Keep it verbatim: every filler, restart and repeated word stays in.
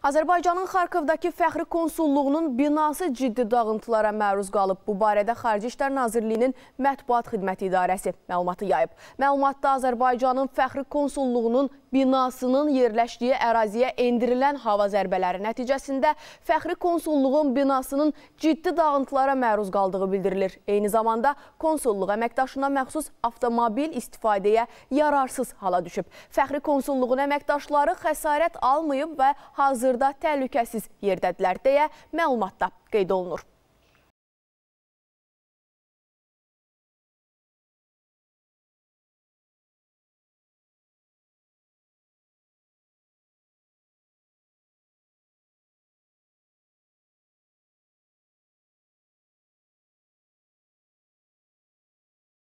Azərbaycanın Xarkovdakı fəxri konsulluğunun binası ciddi dağıntılara məruz qalıb. Bu barədə Xarici İşlər Nazirliyinin Mətbuat Xidməti İdarəsi məlumatı yayıb. Məlumatda Azərbaycanın fəxri konsulluğunun binasının yerləşdiyi əraziyə endirilən hava zərbələri nəticəsində fəxri konsulluğun binasının ciddi dağıntılara məruz qaldığı bildirilir. Eyni zamanda konsulluq əməkdaşına məxsus avtomobil istifadəyə yararsız hala düşüb. Fəxri konsulluğun əməkdaşları xəsarət almayıb və hazırda təhlükəsiz yerdədirlər deyə məlumatda qeyd olunur.